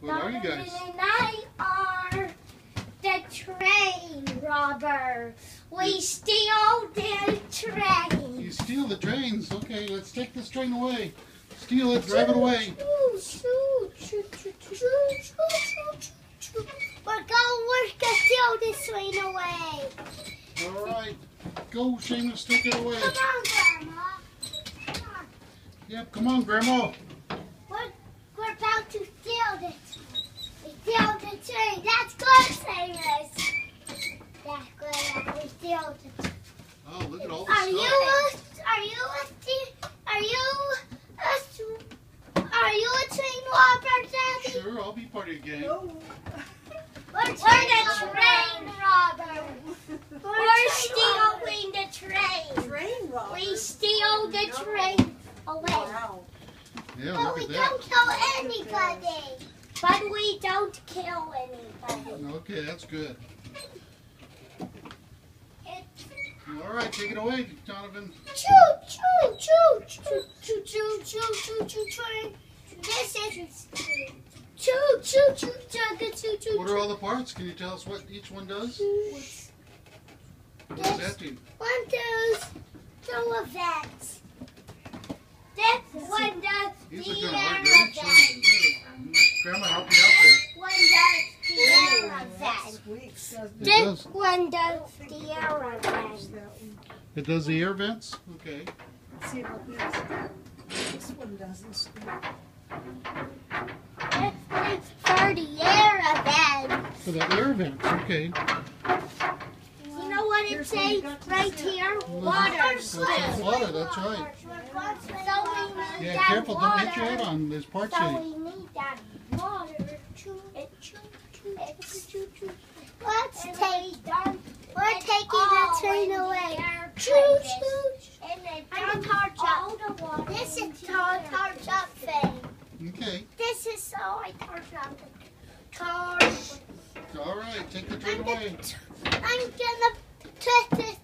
What are you guys? And I are the train robber. We steal the train. You steal the trains. Okay, let's take this train away. Steal it, drive it away. We're gonna steal this train away. All right. Go, Seamus, take it away. Come on, Grandma. Come on. Yep, come on, Grandma. We're about to steal it. We steal the train. That's good, Seamus. That's good. We steal it. Oh, look at all Are this you stuff. are you a train robber, Daddy? Sure, I'll be part of your gang. No. We're the train robber. We're stealing the train. Train robber. We steal the train away. Wow. Yeah, But look we at that. don't kill anybody. But we don't kill anybody. Okay, that's good. It's All right, take it away, Donovan. choo choo choo choo choo choo choo choo choo train. This is choo choo choo choo choo choo. What are all the parts? Can you tell us what each one does? What does that do? One does two events. This one does These the are kind of air hard. Ready? event. Grandma, help you out there. One does the air That event. squeaks, doesn't It This does. one does the air event. that one? It does the air vents? Okay. Let's see about this. This one doesn't squeak. This is for the air event. For the air vents, okay. You know what it Here's what you says got to right say. here? Well, Water. that's water, that's right. So we need Yeah, that careful, don't hit your water. head on this part So shape. we need that water. Let's take. We're taking the train away. Choo choo. I'm a tar jump. This is tar jump thing. Okay. This is so I tar jump. Tar. All right, take the train away. I'm gonna twist this